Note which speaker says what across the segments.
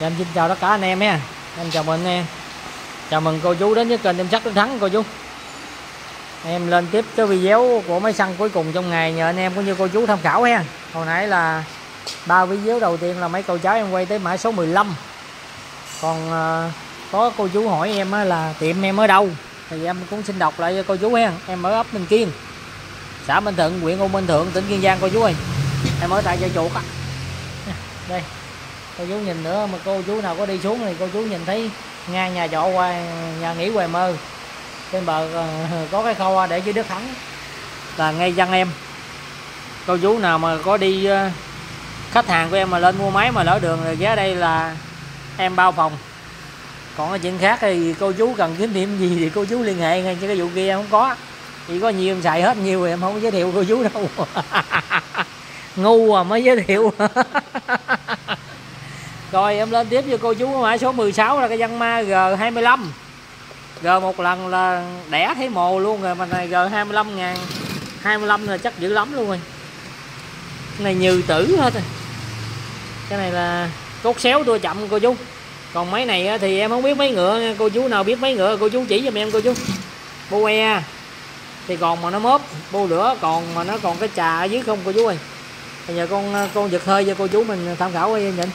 Speaker 1: Em xin chào tất cả anh em nha. Em chào mừng anh em. Chào mừng cô chú đến với kênh Em Sắt Đức Thắng cô chú. Em lên tiếp cái video của máy xăng cuối cùng trong ngày, nhờ anh em cũng như cô chú tham khảo ha. Hồi nãy là 3 video đầu tiên là mấy cô cháu em quay tới mã số 15. Còn có cô chú hỏi em là tiệm em ở đâu thì em cũng xin đọc lại cho cô chú ha. Em ở ấp Bình Kiên, xã Bình Thuận, huyện U Minh Thượng, tỉnh Kiên Giang cô chú ơi. Em ở tại chợ chuột á. Đây cô chú nhìn nữa, mà cô chú nào có đi xuống thì cô chú nhìn thấy ngang nhà trọ qua nhà nghỉ Hoài Mơ, trên bờ có cái kho để chữ Đức Thắng là ngay dân em. Cô chú nào mà có đi khách hàng của em mà lên mua máy mà lỡ đường rồi ghé đây là em bao phòng. Còn cái chuyện khác thì cô chú cần kiếm điểm gì thì cô chú liên hệ ngay, chứ cái vụ kia em không có, chỉ có nhiều em xài hết nhiều em không có giới thiệu cô chú đâu. Ngu à mới giới thiệu. Rồi em lên tiếp cho cô chú mã số 16 là cái Yanmar G25. G một lần là đẻ thấy mồ luôn rồi, mà này G25 ngàn 25 là chắc dữ lắm luôn rồi. Cái này như tử hết rồi. Cái này là cốt xéo tua chậm cô chú. Còn máy này thì em không biết máy ngựa, cô chú nào biết máy ngựa cô chú chỉ giùm em cô chú. Bô e thì còn mà nó mớp, bô lửa còn mà nó còn cái trà ở dưới không cô chú ơi. Bây giờ con giật hơi cho cô chú mình tham khảo đi nhìn.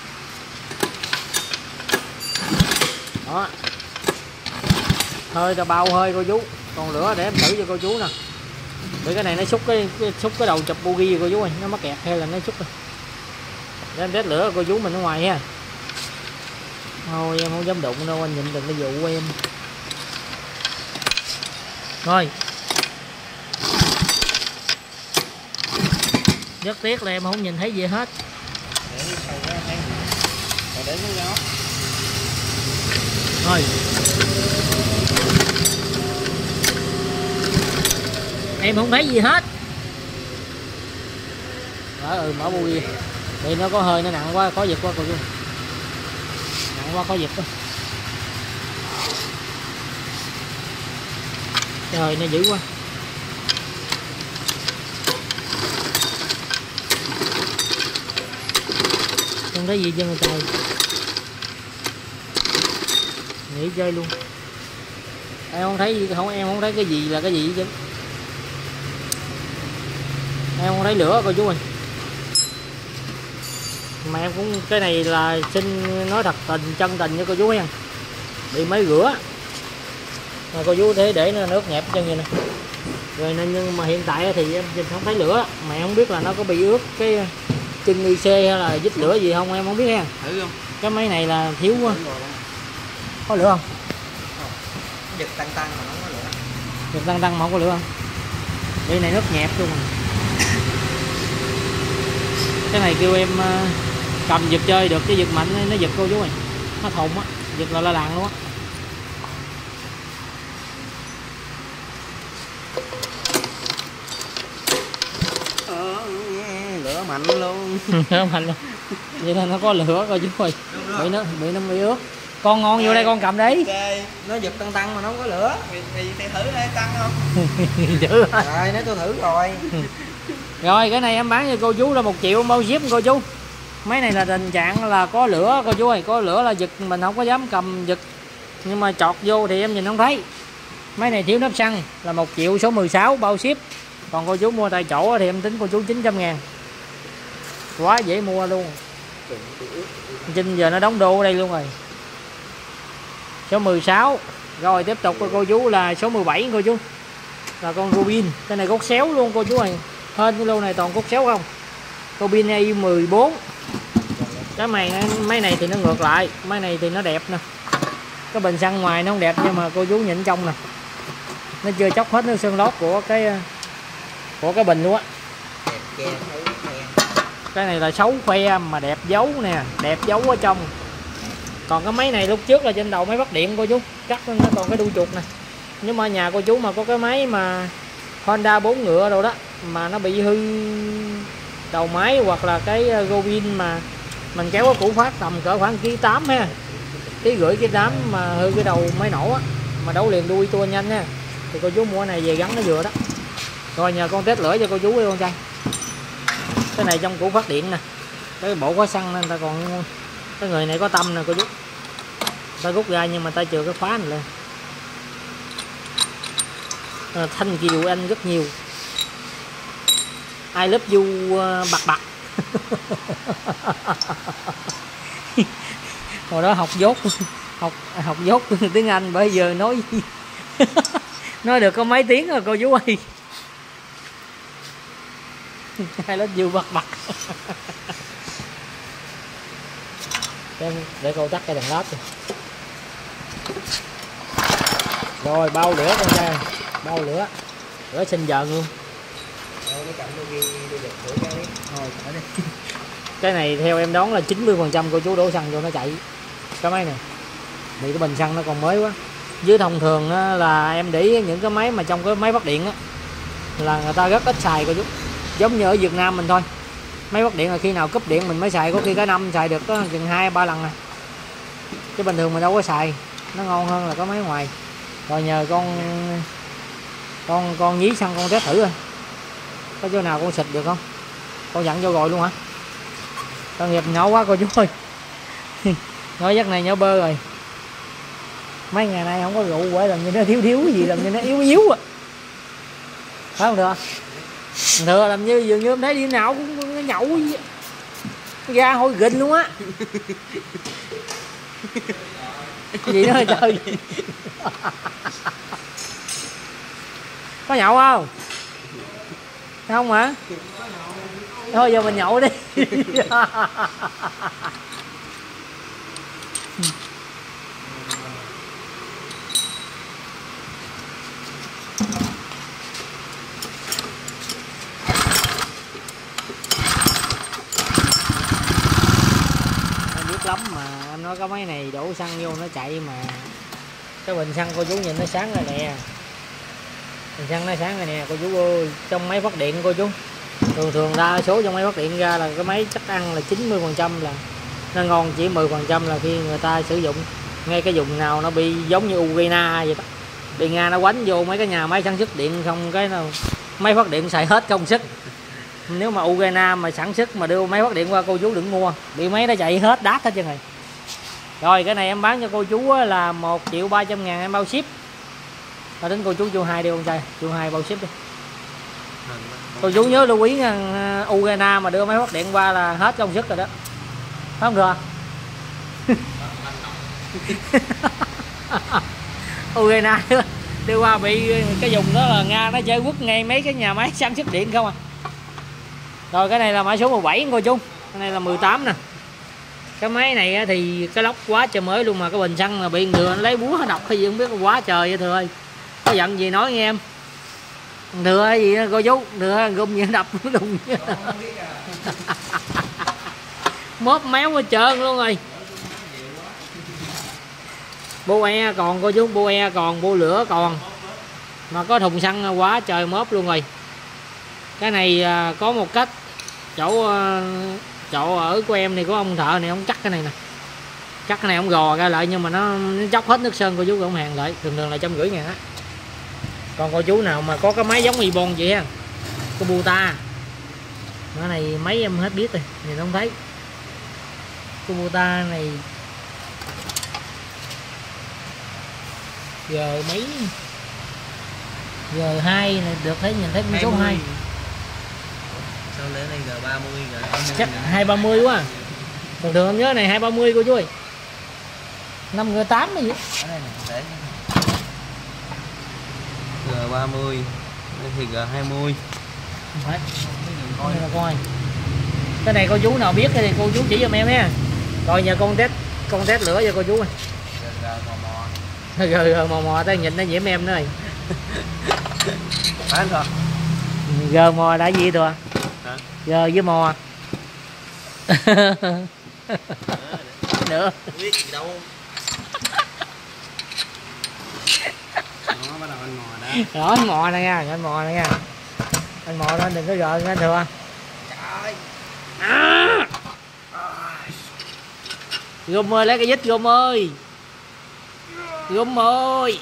Speaker 1: Đó, hơi ta bao hơi cô chú, còn lửa để em thử cho cô chú nè. Vì cái này nó xúc cái đầu chụp bogi rồi cô chú ơi, nó mắc kẹt hay là nó xúc rồi. Để em test lửa cô chú mình ở ngoài ha. Thôi em không dám đụng đâu, anh nhìn đừng cái vụ của em. Rồi, rất tiếc là em không nhìn thấy gì hết. Rồi em không thấy gì hết. Mở bui thì nó có hơi nó nặng quá, khó giật quá cô chú, nặng quá khó giật quá. Trời nó dữ quá. Không thấy gì chân người trời, nghỉ chơi luôn. Em không thấy gì, em không thấy cái gì là cái gì chứ. Em không thấy lửa cô chú ơi. Mà em cũng cái này là xin nói thật tình chân tình với cô chú nha, bị máy rửa mà cô chú để nó nước nhẹp chân vậy nè. Rồi nên nhưng mà hiện tại thì em không thấy lửa, mà em không biết là nó có bị ướt cái chân IC hay là dít lửa gì không, em không biết ha.
Speaker 2: Thử không?
Speaker 1: Cái máy này là thiếu quá. Có lửa không?
Speaker 2: Giật tăng mà nó có lửa.
Speaker 1: Giật tăng mà không có lửa không? Đây này nước nhẹp luôn. Cái này kêu em cầm giật chơi được, chứ giật mạnh nó giật cô chú ơi, nó thùng á, giật là làng luôn á.
Speaker 2: Lửa mạnh luôn.
Speaker 1: Lửa mạnh luôn. Vậy là nó có lửa coi chú ơi. Bị nó bị ướt. Con ngon vô đây con cầm đấy.
Speaker 2: Okay. Nó giật tăng mà nó không có lửa. Thì thử đây tăng không?
Speaker 1: Dữ rồi.
Speaker 2: Rồi nếu tôi thử rồi.
Speaker 1: Rồi cái này em bán cho cô chú là 1 triệu bao ship cô chú. Máy này là tình trạng là có lửa cô chú ơi, có lửa là giật mình không có dám cầm giật, nhưng mà chọt vô thì em nhìn không thấy. Máy này thiếu nắp xăng là 1 triệu số 16 bao ship. Còn cô chú mua tại chỗ thì em tính cô chú 900 ngàn. Quá dễ mua luôn. Chinh giờ nó đóng đô ở đây luôn rồi. Số 16. Rồi tiếp tục cô chú là số 17 cô chú. Là con Rubin. Cái này cốt xéo luôn cô chú ơi. Hên cái lô này toàn cốt xéo không. Rubin A14. Cái máy này thì nó ngược lại, máy này thì nó đẹp nè. Cái bình xăng ngoài nó không đẹp, nhưng mà cô chú nhìn trong nè, nó chưa chóc hết nước sơn lót của cái bình luôn á. Cái này là xấu khoe mà đẹp dấu nè, đẹp dấu ở trong. Còn cái máy này lúc trước là trên đầu máy bắt điện cô chú, cắt nó còn cái đuôi chuột nè. Nhưng mà nhà cô chú mà có cái máy mà Honda 4 ngựa đâu đó mà nó bị hư đầu máy, hoặc là cái Rubin mà mình kéo cái củ phát tầm cỡ khoảng ký 8 ha, ký rưỡi ký 8 mà hư cái đầu máy nổ á, mà đấu liền đuôi tua nhanh ha, thì cô chú mua này về gắn nó vừa đó. Rồi nhờ con test lửa cho cô chú đi con trai. Cái này trong củ phát điện nè, cái bộ khóa xăng nên ta còn Cái người này có tâm nè cô chú, ta rút ra nhưng mà ta chừa cái khóa này lên. Thanh kiều anh rất nhiều, I love you bạc bạc. Hồi đó học dốt, học dốt tiếng Anh, bây giờ nói nói được có mấy tiếng rồi cô chú ơi. I love you bạc bạc. Để cô tắt cái đèn led rồi bao lửa con ra, bao lửa sinh dần luôn. Cái này theo em đoán là 90% cô chú đổ xăng vô nó chạy cái máy này, bị cái bình xăng nó còn mới quá. Dưới thông thường là em để ý những cái máy mà trong cái máy phát điện á là người ta rất ít xài cô chú, giống như ở Việt Nam mình thôi. Máy phát điện là khi nào cúp điện mình mới xài, có khi cả năm xài được có chừng 2-3 lần này, chứ bình thường mình đâu có xài. Nó ngon hơn là có máy ngoài. Rồi nhờ con nhí xăng con test thử rồi, có chỗ nào con xịt được không? Con dặn vô rồi luôn hả? Tội nghiệp nhỏ quá cô chú ơi. Nói giấc này nhỏ bơ rồi. Mấy ngày nay không có rượu quậy, làm như nó thiếu cái gì, làm như nó yếu à. Phải không được? Thừa làm như dường như em thấy đi nào cũng nhậu ra hôi gình luôn á. Gì đó trời. Có nhậu không? Không hả? Thôi giờ mình nhậu đi. Lắm mà em nói cái máy này đổ xăng vô nó chạy mà cái bình xăng cô chú nhìn nó sáng rồi nè, bình xăng nó sáng rồi nè cô chú ơi. Trong máy phát điện cô chú thường đa số trong máy phát điện ra là cái máy chắc ăn là 90% là nó ngon, chỉ 10% là khi người ta sử dụng ngay cái vùng nào nó bị giống như Ukraine vậy đó, bị Nga nó quánh vô mấy cái nhà máy sản xuất điện không cái nào máy phát điện xài hết công suất. Nếu mà Ukraine mà sản xuất mà đưa máy phát điện qua cô chú đừng mua, bị máy nó chạy hết đát hết trơn rồi. Rồi cái này em bán cho cô chú là 1.300.000 em bao ship. Rồi đến cô chú chu 2 đi con trai, chu 2 bao ship đi. Cô chú nhớ lưu ý nha, Ukraine mà đưa máy phát điện qua là hết công suất rồi đó. Phải không được? Ukraine đưa qua bị cái vùng đó là Nga nó chơi quất ngay mấy cái nhà máy sản xuất điện không à. Rồi cái này là mã số 17 cô chú, cái này là 18 nè. Cái máy này thì cái lốc quá trời mới luôn mà cái bình xăng là bị thừa lấy búa độc hay gì không biết, quá trời vậy Thừa ơi. Có giận gì nói nghe em. Thừa gì đó, cô chú, thừa gum gì đập đùng. Móp méo hết trơn luôn rồi. Bô e còn cô chú, bô e còn, bô lửa còn. Mà có thùng xăng quá trời móp luôn rồi. Cái này có một cách, chỗ ở của em thì có ông thợ này ông cắt cái này nè, cắt cái này ông gò ra lại nhưng mà nó dốc hết nước sơn cô chú, cũng hàng lại thường là 150.000 á. Còn cô chú nào mà có cái máy giống Ibon vậy ha, Kubota, cái này mấy em hết biết rồi, nhìn không thấy. Kubota này giờ mấy giờ 2 này được, thấy nhìn thấy con số 2.
Speaker 2: Sao lẽ này G30 rồi?
Speaker 1: Chắc 230 quá. Thường em nhớ này 230 cô chú ơi. 5G8 hay gì?
Speaker 2: G30 đây thì G20.
Speaker 1: Không phải. Coi là coi. Cái này cô chú nào biết thì cô chú chỉ giùm em nha. Rồi nhờ con test lửa cho cô chú ơi. Mò mò tới nhìn nó nhiễm em nữa rồi.
Speaker 2: Bán rồi.
Speaker 1: G mò đã gì rồi? Hả? G với mò. Nữa.
Speaker 2: Biết gì đâu. Đó, bắt đầu anh mò đó.
Speaker 1: Đó, anh mò này nha, anh mò này nha. Anh mò lên đừng có gờ nha Thừa.
Speaker 2: Trời.
Speaker 1: Gom ơi, lấy cái dít Gom ơi. Gom ơi.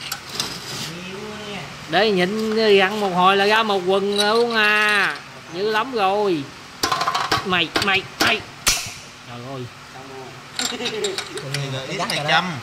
Speaker 1: Để nhịn gặn một hồi là ra một quần luôn à. Dữ lắm rồi. Mày. Trời ơi.
Speaker 2: Ít 200.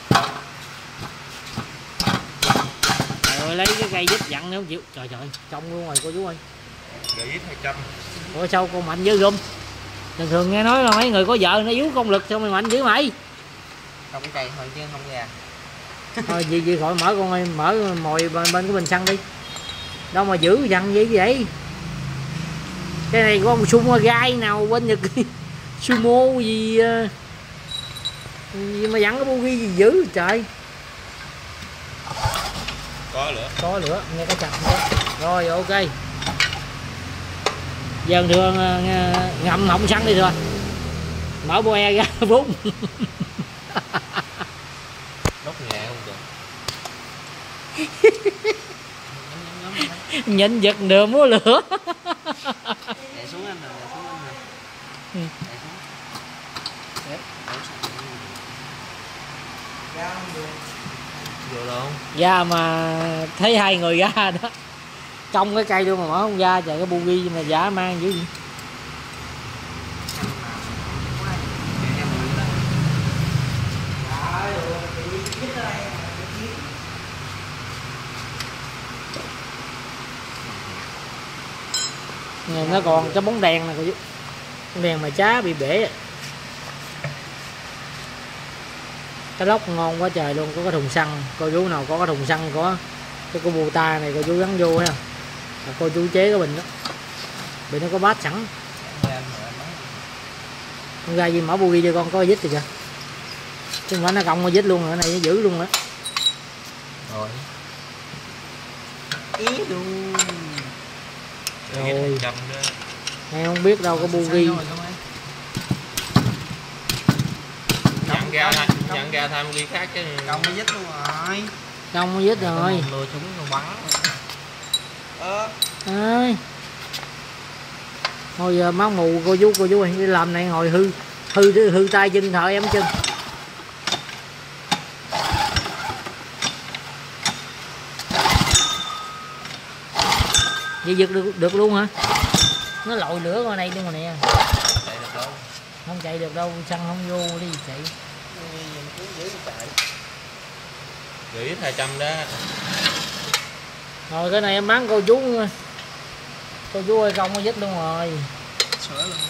Speaker 1: Rồi lấy cái cây dít dặn nữa không chịu. Trời trời, trong luôn rồi cô chú ơi.
Speaker 2: Gợi ít 200.
Speaker 1: Ủa sao con mạnh dữ gum? Thường thường nghe nói là mấy người có vợ nó yếu công lực sao mày mạnh dữ mày?
Speaker 2: Không cái cây thôi chứ không ra.
Speaker 1: Thôi gì khỏi mở con ơi, mở mồi bên cái bình xăng đi. Đâu mà giữ dặn gì vậy? Cái này có một sumo gai nào bên Nhật sumo gì mà dặn cái bugi gì dữ trời. Có lửa nghe cái chặt nữa. Rồi ok, giờ thường ngậm họng xăng đi rồi mở boe ra vốn.
Speaker 2: Đốt nhẹ không được.
Speaker 1: Nhịn giật đường múa lửa.
Speaker 2: Đè xuống anh nè, đè xuống anh nè.
Speaker 1: Ừ.
Speaker 2: Đè xuống. Vô đâu?
Speaker 1: Ra mà thấy hai người ra đó trong cái cây luôn mà mở không ra, trời cái bugi mà giả mang dữ gì. Nó còn cái bóng đèn này, đèn mà chá bị bể. Cái lốc ngon quá trời luôn, có cái thùng xăng. Cô chú nào có cái thùng xăng có cái Kubota này cô chú gắn vô ha. Cô chú chế cái bình đó, bình nó có bát sẵn. Con ra gì mở bugi cho con có dít thì kìa, chứ không phải nó cong có dít luôn, ở này nó giữ luôn đó.
Speaker 2: Rồi. Ý luôn.
Speaker 1: Rồi. Em không biết đâu có bugi.
Speaker 2: Nhận ra tham ghi khác chứ. Công mới dít luôn rồi.
Speaker 1: Công mới dít rồi.
Speaker 2: Lùa súng rồi bắn.
Speaker 1: Ơi. Thôi giờ máu mù cô chú ơi, đi làm này ngồi hư tay chân thợ em chân. Vậy giật được luôn hả? Nó lội lửa qua đây luôn rồi nè.
Speaker 2: Chạy được đâu?
Speaker 1: Không chạy được đâu, xăng không vô đi chạy.
Speaker 2: Gửi ít 200 đó.
Speaker 1: Rồi cái này em bán cô chú ơi, công nó dít luôn rồi.
Speaker 2: Sửa luôn.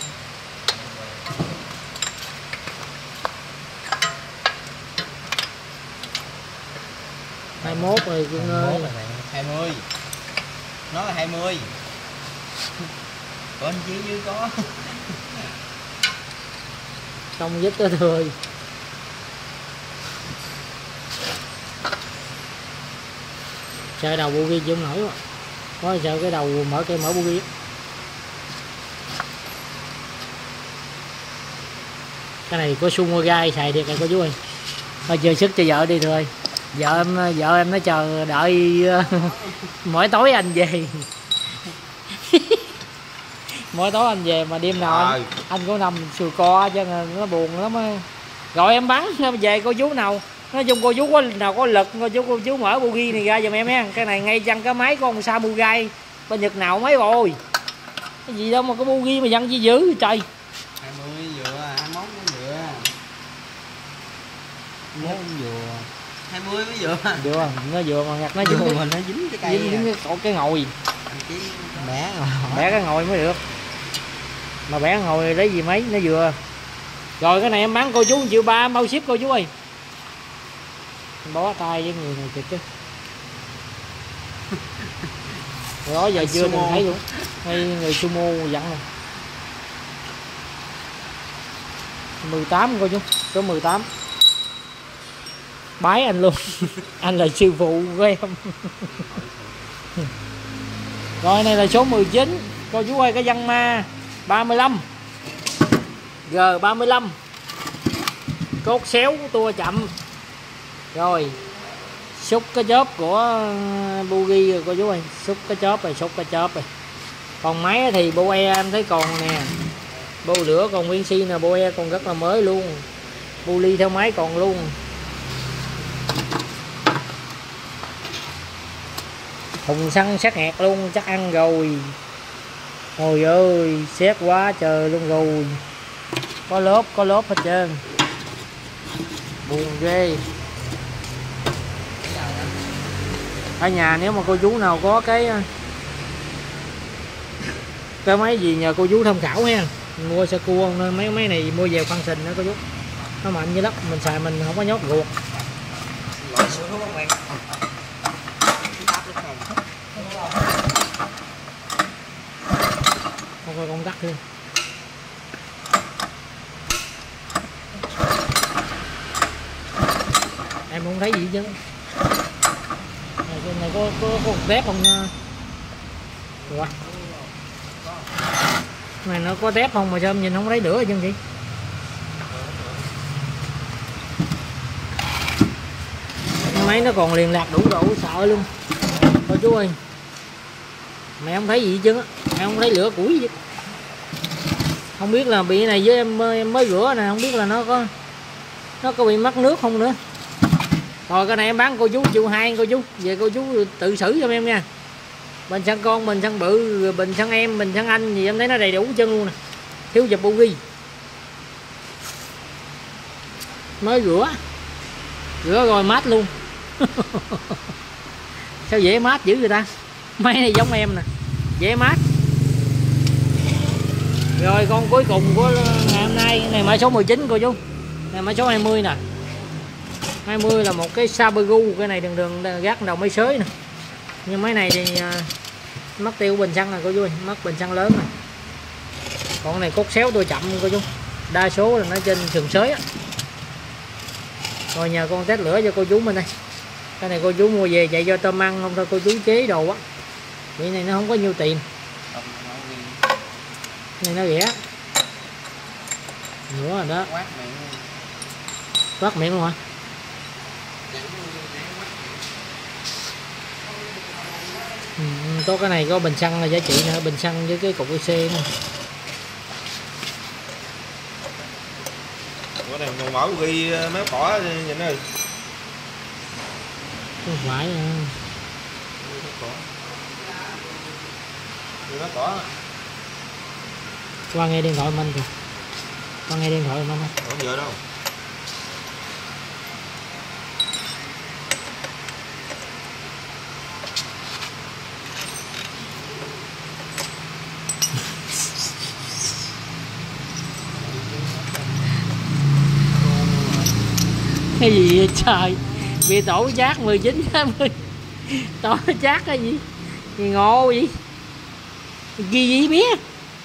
Speaker 1: Hai 21 rồi Cưng ơi.
Speaker 2: 20. Nó là 20. Có anh chí dưới có.
Speaker 1: Công dít tới thôi. Sợ đầu bugi chưa nổi quá. Có sợ cái đầu mở bugi. Cái này có sumo gai xài được rồi cô chú ơi. Thôi chơi sức cho vợ đi thôi. Vợ em nó chờ đợi mỗi tối anh về. Mỗi tối anh về mà đêm nào anh có nằm sùi co cho nên nó buồn lắm á. Gọi em bắn về cô chú nào. Nói chung cô chú nào có lực cô chú mở bugi này ra giùm em nha. Cái này ngay chân cái máy con samurai bên Nhật nào mấy rồi. Cái gì đâu mà có bugi mà dân chi dữ trời.
Speaker 2: 20 vừa, 21 mới vừa. 21 vừa. 20 mới vừa.
Speaker 1: Vừa, nó vừa mà ngặt nó dính
Speaker 2: mà nó dính cái cây.
Speaker 1: Dính cái ngồi. Bẻ cái ngồi mới được. Mà bẻ cái ngồi lấy gì mấy nó vừa. Rồi cái này em bán cô chú 1,3 triệu bao ship cô chú ơi. Bó tay với người này kìa chứ. Rồi đó giờ chưa từng thấy luôn. Hay người sumo dặn rồi. 18 cô chú, số 18. Bái anh luôn. Anh là sư phụ của em. Rồi này là số 19. Cô chú ơi, cái văn ma 35 G35 cốt xéo tua chậm. Rồi xúc cái chớp của bugi rồi cô chú ơi, xúc cái chớp rồi. Còn máy thì bộ e em thấy còn nè, bô lửa còn nguyên si nè, bộ e còn rất là mới luôn, bu ly theo máy còn luôn. Thùng xăng sát nghẹt luôn, chắc ăn rồi. Ôi ơi xét quá trời luôn rồi. Có lớp hết trơn. Buồn ghê. Ở nhà nếu mà cô chú nào có cái máy gì nhờ cô chú tham khảo ha. Mua sơ cua mấy máy này mua về phân sình đó cô chú. Nó mạnh như lắm, mình xài mình không có nhót ruột.
Speaker 2: Loại sữa thuốc không em?
Speaker 1: Không coi công tắc luôn. Em không thấy gì chứ. Trên này có tép không nha. Ủa? Này nó có tép không mà sao em nhìn không thấy nữa chứ gì. Máy nó còn liền lạc đủ độ sợ luôn. Thôi chú ơi, mẹ không thấy gì chứ, mẹ không thấy lửa củi gì. Không biết là bị này với em mới rửa nè, không biết là nó có bị mắc nước không nữa. Rồi cái này em bán cô chú triệu 2 cô chú, về cô chú tự xử cho em nha. Bình xăng con, bình xăng bự, bình xăng em, bình xăng anh gì em thấy nó đầy đủ chân luôn nè, thiếu dập bogi. Mới rửa rồi mát luôn. Sao dễ mát dữ người ta. Máy này giống em nè, dễ mát. Rồi con cuối cùng của ngày hôm nay, này mã số 19 cô chú. Này mã số 20 nè. 20 là một cái Sabagu, cái này đường gác đầu máy sới nè. Nhưng máy này thì mất tiêu bình xăng này cô chú ơi, mất bình xăng lớn này. Còn này cốt xéo tôi chậm cô chú. Đa số là nó trên sườn sới á. Rồi nhờ con test lửa cho cô chú mình đây. Cái này cô chú mua về chạy cho tôm ăn không thôi cô chú chế đồ á. Vậy này nó không có nhiêu tiền. Này nó rẻ. Nữa rồi đó. Quát miệng luôn hả? Có cái này có bình xăng là giá trị nữa, bình xăng với cái cục IC nữa.
Speaker 3: Cái này còn mở ghi méo cỏ nhìn ơi.
Speaker 1: Không phải à.
Speaker 3: Méo cỏ.
Speaker 1: Qua nghe điện thoại mình kìa. Qua nghe điện thoại mình không?
Speaker 3: Không giờ đâu.
Speaker 1: Cái gì vậy trời, bị tổ chát 19 20 tổ chát cái gì ngộ vậy, gì gì biết.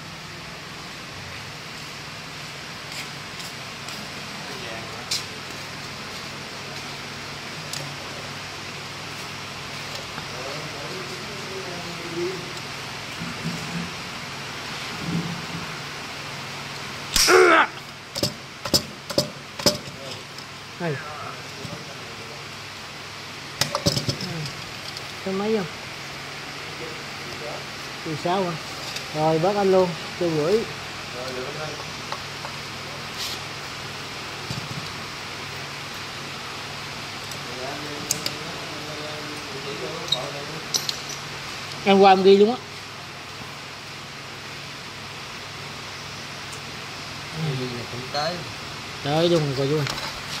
Speaker 1: Đây. Số mấy không? Từ 6 à? Rồi bớt anh luôn, cho gửi. Em qua em ghi luôn á. Tới luôn rồi vui.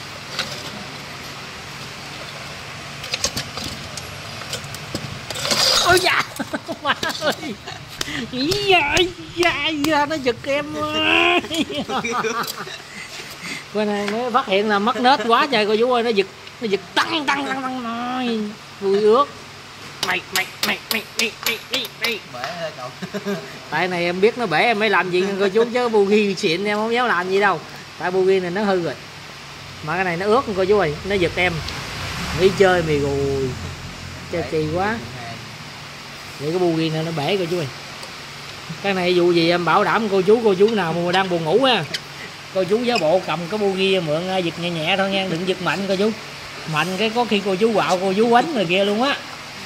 Speaker 1: Ôi dạ má ơi, dạ nó giật em. Cái này mới phát hiện là mất nết quá trời cô chú ơi, nó giật tăng nói vui ướt. Mày
Speaker 2: bể cậu.
Speaker 1: Tại này em biết nó bể em mới làm gì cô chú, chứ bugi xịn em không dám làm gì đâu. Tại bugi này nó hư rồi, mà cái này nó ướt cô chú ơi, nó giật em nghĩ chơi mì gùi chơi kỳ quá. Vậy cái bugi này nó bể cô chú ơi. Cái này dù gì em bảo đảm cô chú nào mà đang buồn ngủ ha, cô chú giả bộ cầm cái bugi mượn giật nhẹ nhẹ thôi nha, đừng giật mạnh cô chú. Mạnh cái có khi cô chú quạo cô chú quánh người kia luôn á.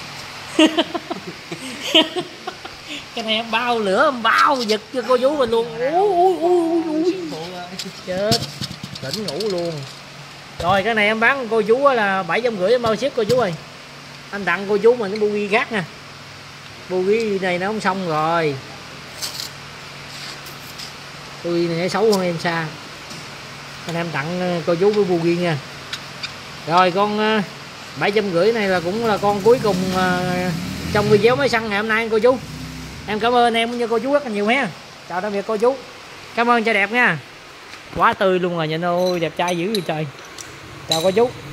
Speaker 1: Cái này em bao lửa em bao giật cho cô chú mình luôn. Ui. Chết, tỉnh ngủ luôn. Rồi cái này em bán cô chú là 750 em bao ship cô chú ơi. Anh tặng cô chú mình cái bugi khác nha. Bugi này nó không xong rồi. Bugi này nó xấu hơn em xa. anh em tặng cô chú với Bu Ghiên nha. Rồi con 750 này là cũng là con cuối cùng trong video máy săn ngày hôm nay cô chú. Em cảm ơn em cũng như cô chú rất là nhiều ha. Chào tạm biệt cô chú. Cảm ơn trai đẹp nha. Quá tươi luôn rồi, nhìn ơi đẹp trai dữ vậy trời. Chào cô chú.